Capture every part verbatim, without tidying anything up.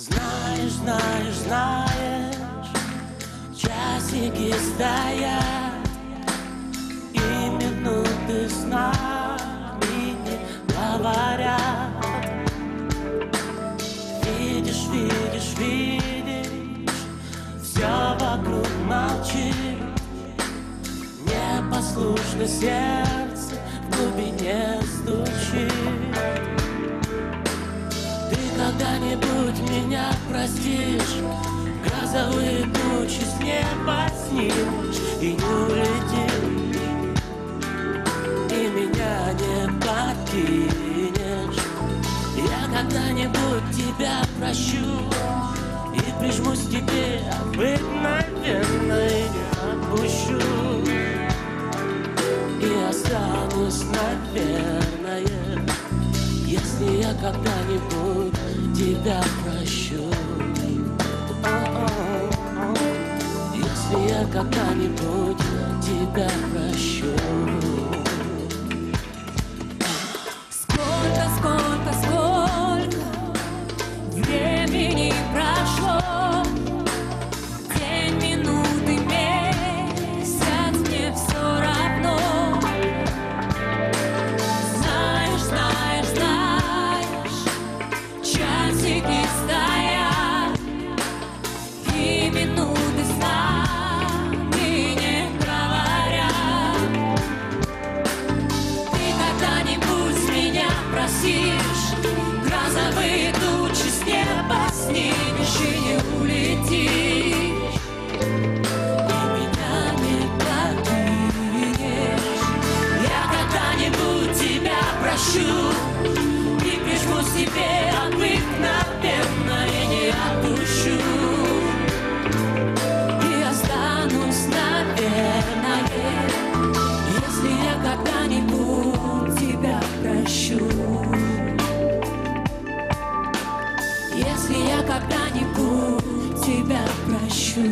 Знаешь, знаешь, знаешь, часики стоят, и минуты с нами не говорят. Видишь, видишь, видишь, все вокруг молчит. Непослушно сердце в глубине стучит. Ты когда-нибудь меня простишь, грозовые тучи с неба снимешь и не улетишь, и меня не покинешь. Я когда-нибудь тебя прощу и прижмусь к тебе обыкновенно и не отпущу, и останусь, наверное, если я когда-нибудь тебя прощу. Если я когда-нибудь тебя прощу. Сколько, сколько, сколько времени прошло, день, минуты, месяц, мне все равно. Знаешь, знаешь, знаешь, часики стоят, и минуты с нами не говорят. Ты когда-нибудь меня просишь, грозовые тучи с неба снимешь и не улетишь, и меня не покинешь. Я когда-нибудь тебя прощу и прижмусь к тебе обыкновенно и не отпущу, и останусь, наверное, если я когда-нибудь тебя прощу. Если я когда-нибудь тебя прощу.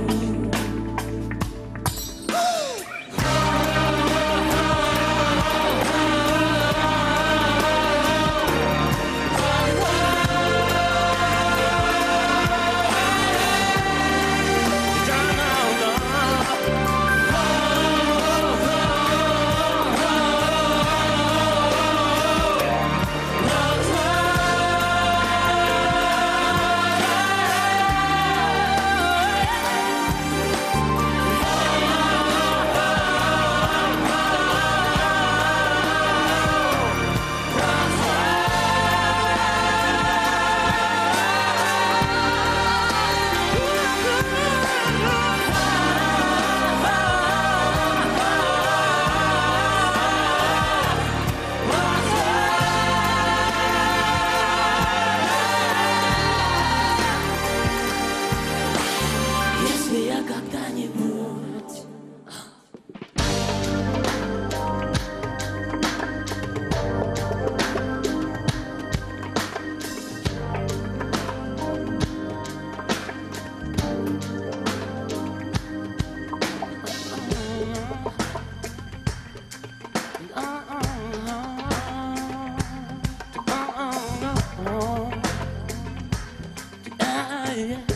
Если я когда-нибудь Yeah.